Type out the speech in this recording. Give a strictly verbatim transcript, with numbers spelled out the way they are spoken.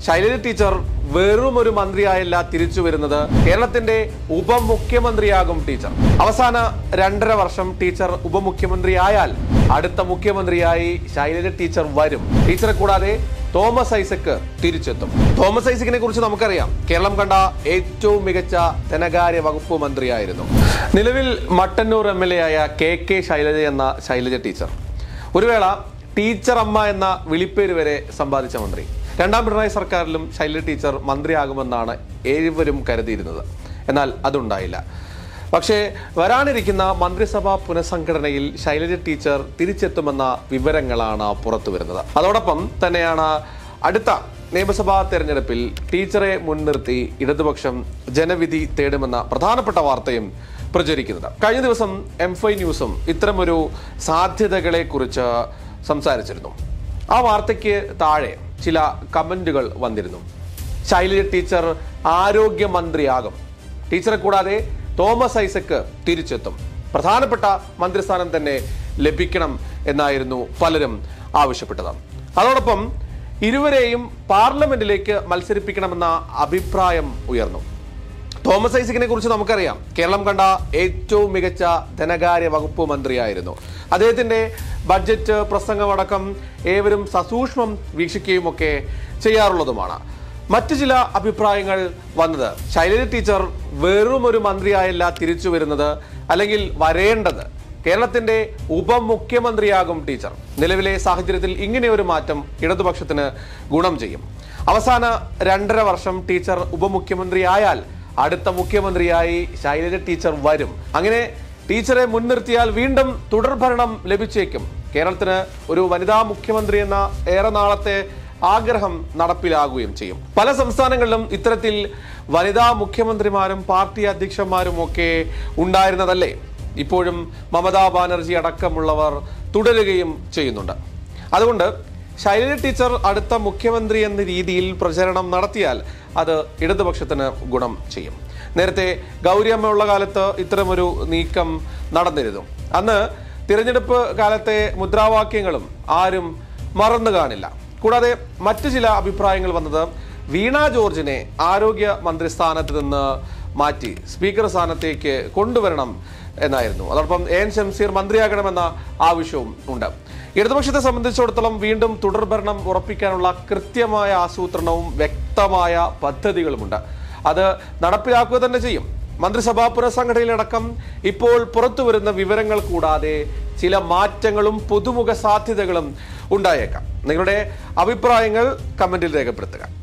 Shailaja teacher വെറും ഒരു മന്ത്രിയായല്ല തിരിച്ചു വരുന്നത്. കേരളത്തിന്റെ ഉപമുഖ്യമന്ത്രിയാകും ടീച്ചർ. അവസാന രണ്ടര വർഷം ടീച്ചർ ഉപമുഖ്യമന്ത്രിയായാൽ അടുത്ത മുഖ്യമന്ത്രിയായി ശൈലജ ടീച്ചർ വരും. ടീച്ചറെ കൂടാതെ തോമസ് ഐസക് തിരിച്ചെത്തും. തോമസ് ഐസക്കിനെ കുറിച്ച് നമുക്കറിയാം. കേരളം കണ്ട ഏറ്റവും മികച്ച ധനകാര്യ വകുപ്പ് മന്ത്രിയായിരുന്നു. നിലവിൽ മട്ടന്നൂർ എം എൽ എ ആയ കെ കെ ശൈലജ എന്ന ശൈലജ ടീച്ചർ ഒരു വേള ടീച്ചർ അമ്മ എന്ന വിളിപ്പേര് വരെ സമ്പാദിച്ച മന്ത്രി. രണ്ടാം പിണറായി സർക്കാരിലും ശൈലജ ടീച്ചർ മന്ത്രിയാകുമെന്നാണ് ഏവരും കരുതിയിരുന്നത്. എന്നാൽ അതുണ്ടായില്ല. പക്ഷേ വരാനിരിക്കുന്ന മന്ത്രിസഭാ പുനഃസംഘടനയിൽ ശൈലജ ടീച്ചർ തിരിച്ചെത്തുമെന്ന വിവരങ്ങളാണ് പുറത്തു വരുന്നത്. അതോടൊപ്പം തന്നെയാണ് അടുത്ത നിയമസഭാ തെരഞ്ഞെടുപ്പിൽ ടീച്ചറെ മുൻനിർത്തി ഇടതുപക്ഷം ജനവിധി തേടുമെന്ന പ്രധാനപ്പെട്ട വാർത്തയും പ്രചരിക്കുന്നത്. കഴിഞ്ഞ ദിവസം എം ഫൈവ് ന്യൂസും ഇത്തരമൊരു സാധ്യതകളെ കുറിച്ച് സംസാരിച്ചിരുന്നു. ആ വാർത്തയ്ക്ക് താഴെ ചില കമന്റുകൾ വന്നിരുന്നു. ശൈലജ ടീച്ചർ ആരോഗ്യമന്ത്രിയാകും, ടീച്ചറെ കൂടാതെ തോമസ് ഐസക് തിരിച്ചെത്തും, പ്രധാനപ്പെട്ട മന്ത്രിസ്ഥാനം തന്നെ ലഭിക്കണം എന്നായിരുന്നു പലരും ആവശ്യപ്പെട്ടത്. അതോടൊപ്പം ഇരുവരെയും പാർലമെന്റിലേക്ക് മത്സരിപ്പിക്കണമെന്ന അഭിപ്രായം ഉയർന്നു. തോമസ് ഐസക്കിനെ കുറിച്ച് നമുക്കറിയാം. കേരളം കണ്ട ഏറ്റവും മികച്ച ധനകാര്യ വകുപ്പ് മന്ത്രിയായിരുന്നു. അദ്ദേഹത്തിന്റെ ബഡ്ജറ്റ് പ്രസംഗമടക്കം ഏവരും സസൂക്ഷ്മം വീക്ഷിക്കുകയും ഒക്കെ ചെയ്യാറുള്ളതുമാണ്. മറ്റു ചില അഭിപ്രായങ്ങൾ വന്നത് ശൈലജ ടീച്ചർ വെറും ഒരു മന്ത്രിയായല്ല തിരിച്ചു വരുന്നത്, അല്ലെങ്കിൽ വരേണ്ടത് കേരളത്തിന്റെ ഉപമുഖ്യമന്ത്രിയാകും ടീച്ചർ. നിലവിലെ സാഹചര്യത്തിൽ ഇങ്ങനെ ഒരു മാറ്റം ഇടതുപക്ഷത്തിന് ഗുണം ചെയ്യും. അവസാന രണ്ടര വർഷം ടീച്ചർ ഉപമുഖ്യമന്ത്രിയായാൽ അടുത്ത മുഖ്യമന്ത്രിയായി ശൈലജ ടീച്ചർ വരും. അങ്ങനെ ടീച്ചറെ മുൻനിർത്തിയാൽ വീണ്ടും തുടർഭരണം ലഭിച്ചേക്കും. കേരളത്തിന് ഒരു വനിതാ മുഖ്യമന്ത്രി എന്ന ഏറെ നാളത്തെ ആഗ്രഹം നടപ്പിലാകുകയും ചെയ്യും. പല സംസ്ഥാനങ്ങളിലും ഇത്തരത്തിൽ വനിതാ മുഖ്യമന്ത്രിമാരും പാർട്ടി അധ്യക്ഷന്മാരും ഒക്കെ ഉണ്ടായിരുന്നതല്ലേ. ഇപ്പോഴും മമതാ ബാനർജി അടക്കമുള്ളവർ തുടരുകയും ചെയ്യുന്നുണ്ട്. അതുകൊണ്ട് ശൈലജ ടീച്ചർ അടുത്ത മുഖ്യമന്ത്രി എന്ന രീതിയിൽ പ്രചരണം നടത്തിയാൽ അത് ഇടതുപക്ഷത്തിന് ഗുണം ചെയ്യും. നേരത്തെ ഗൗരിയമ്മ ഉള്ള കാലത്ത് ഇത്തരമൊരു നീക്കം നടന്നിരുന്നു. അന്ന് തിരഞ്ഞെടുപ്പ് കാലത്തെ മുദ്രാവാക്യങ്ങളും ആരും മറന്നു കാണില്ല. കൂടാതെ മറ്റു ചില അഭിപ്രായങ്ങൾ വന്നത് വീണ ജോർജിനെ ആരോഗ്യ മന്ത്രിസ്ഥാനത്ത് നിന്ന് മാറ്റി സ്പീക്കർ സ്ഥാനത്തേക്ക് കൊണ്ടുവരണം എന്നായിരുന്നു. അതോടൊപ്പം എൻ ഷംസീർ മന്ത്രിയാകണമെന്ന ആവശ്യവും ഉണ്ട്. ഇടതുപക്ഷത്തെ സംബന്ധിച്ചിടത്തോളം വീണ്ടും തുടർഭരണം ഉറപ്പിക്കാനുള്ള കൃത്യമായ ആസൂത്രണവും വ്യക്തമായ പദ്ധതികളുമുണ്ട്. അത് നടപ്പിലാക്കുക തന്നെ ചെയ്യും. മന്ത്രിസഭാ പുനഃസംഘടനയിലടക്കം ഇപ്പോൾ പുറത്തു വരുന്ന വിവരങ്ങൾ കൂടാതെ ചില മാറ്റങ്ങളും പുതുമുഖ സാധ്യതകളും ഉണ്ടായേക്കാം. നിങ്ങളുടെ അഭിപ്രായങ്ങൾ കമന്റിൽ രേഖപ്പെടുത്തുക.